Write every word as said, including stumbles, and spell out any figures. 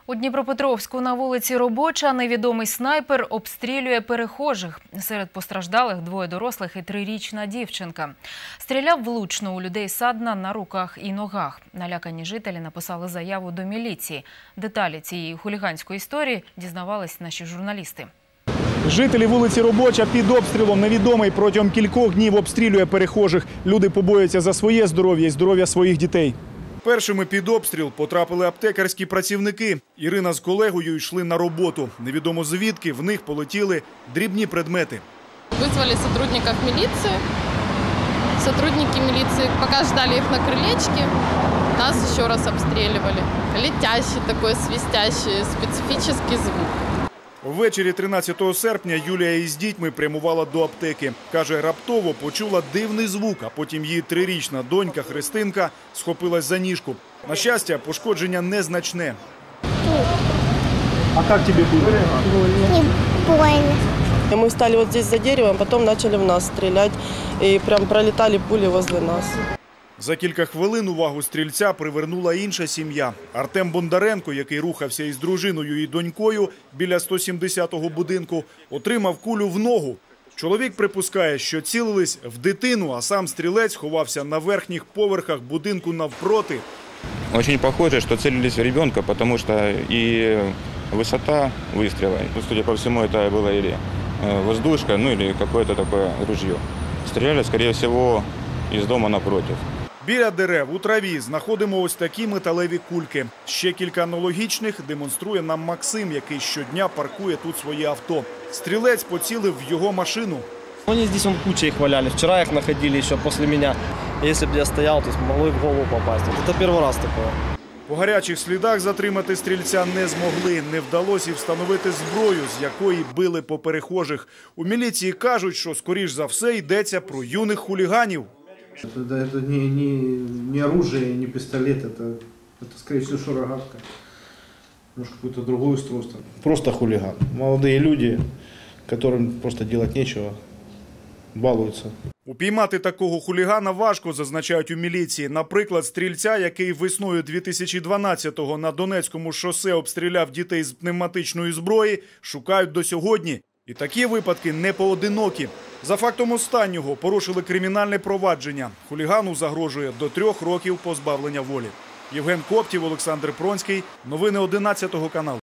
У Дніпропетровську на вулиці Робоча невідомий снайпер обстрілює перехожих. Серед постраждалих двоє дорослих і трирічна дівчинка. Стріляв влучно у людей Садна на руках і ногах. Налякані жителі написали заяву до міліції. Деталі цієї хуліганської історії дізнавались наші журналісти. Жителі вулиці Робоча під обстрілом. Невідомий протягом кількох днів обстрілює перехожих. Люди побоюються за своє здоров'я і здоров'я своїх дітей. Першими під обстріл потрапили аптекарські працівники. Ірина з колегою йшли на роботу. Невідомо звідки в них полетіли дрібні предмети. Визвали сотрудників міліції. Сотрудники міліції, поки ждали їх на крилечці, нас ще раз обстрілювали. Летящий такий, свистящий, специфічний звук. Ввечері тринадцятого серпня Юлія із дітьми прямувала до аптеки. Каже, раптово почула дивний звук, а потім її трирічна донька Христинка схопилась за ніжку. На щастя, пошкодження незначне. А як тобі було? Не больно. Мы встали вот здесь за деревом, потом начали в нас стрелять, и прям пролетали пули возле нас. За кілька хвилин увагу стрільця привернула інша сім'я. Артем Бондаренко, який рухався із дружиною і донькою біля сто сімдесятого будинку, отримав кулю в ногу. Чоловік припускає, що цілились в дитину, а сам стрілець ховався на верхніх поверхах будинку навпроти. Очень похоже, что целились в ребенка, потому что и высота выстрела, судя по всему, это было или воздушка, ну или какое-то такое ружье. Стреляли, скорее всего, из дома напротив. Біля дерев у траві знаходимо ось такі металеві кульки. Ще кілька аналогічних демонструє нам Максим, який щодня паркує тут своє авто. Стрілець поцілив в його машину. Они здесь вон кучей их валяли. Вчера их находили еще после меня. Если бы я стоял, то могли в голову попасть. Это первый раз такое. По гарячих слідах затримати стрільця не змогли. Не вдалося і встановити зброю, з якої били по перехожих. У міліції кажуть, що, скоріш за все, йдеться про юних хуліганів. Это, это не, не, не оружие, не пистолет, это, это скорее всего, что рогатка. Может, какое-то другое устройство. Просто хулиган. Молодые люди, которым просто делать нечего, балуются. Упіймати такого хулігана важко, зазначають у міліції. Наприклад, стрільця, який весною дві тисячі дванадцятого на Донецькому шосе обстріляв дітей з пневматичної зброї, шукають до сьогодні. І такі випадки не поодинокі. За фактом останнього порушили кримінальне провадження. Хулігану загрожує до трьох років позбавлення волі. Євген Коптів, Олександр Пронський. Новини одинадцятого каналу.